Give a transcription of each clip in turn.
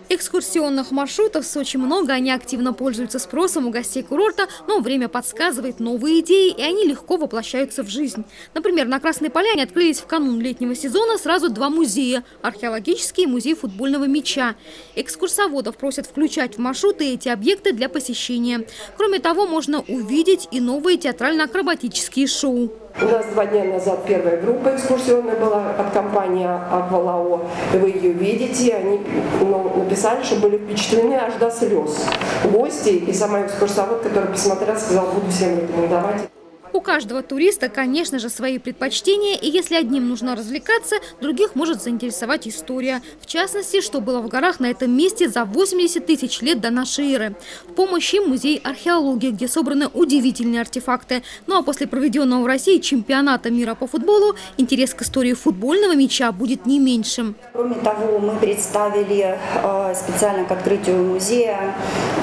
Экскурсионных маршрутов в Сочи много, они активно пользуются спросом у гостей курорта, но время подсказывает новые идеи, и они легко воплощаются в жизнь. Например, на Красной Поляне открылись в канун летнего сезона сразу два музея – археологический и музей футбольного мяча. Экскурсоводов просят включать в маршруты эти объекты для посещения. Кроме того, можно увидеть и новые театрально-акробатические шоу. У нас 2 дня назад первая группа экскурсионная была от компании «Аквалао». Вы ее видите. Они написали, что были впечатлены аж до слез. Гости и сама экскурсовод, который посмотрел, сказал, буду всем рекомендовать. У каждого туриста, конечно же, свои предпочтения, и если одним нужно развлекаться, других может заинтересовать история. В частности, что было в горах на этом месте за 80 тысяч лет до нашей эры. В помощь им музей археологии, где собраны удивительные артефакты. Ну а после проведенного в России чемпионата мира по футболу, интерес к истории футбольного мяча будет не меньшим. Кроме того, мы представили специально к открытию музея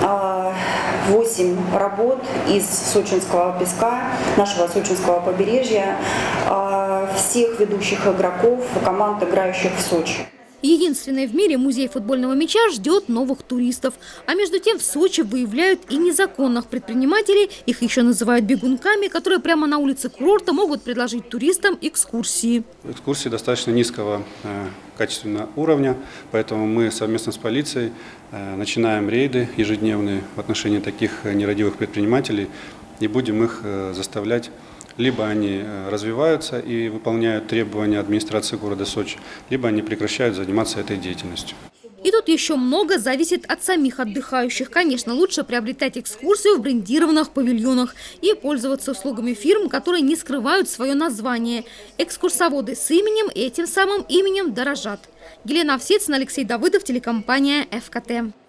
8 работ из сочинского песка, нашего сочинского побережья, всех ведущих игроков, команд, играющих в Сочи. Единственный в мире музей футбольного мяча ждет новых туристов. А между тем в Сочи выявляют и незаконных предпринимателей, их еще называют бегунками, которые прямо на улице курорта могут предложить туристам экскурсии. Экскурсии достаточно низкого качественного уровня, поэтому мы совместно с полицией начинаем рейды ежедневные в отношении таких нерадивых предпринимателей и будем их заставлять. Либо они развиваются и выполняют требования администрации города Сочи, либо они прекращают заниматься этой деятельностью. И тут еще много зависит от самих отдыхающих. Конечно, лучше приобретать экскурсию в брендированных павильонах и пользоваться услугами фирм, которые не скрывают свое название. Экскурсоводы с именем и этим самым именем дорожат. Елена Овсецина, Алексей Давыдов, телекомпания ФКТ.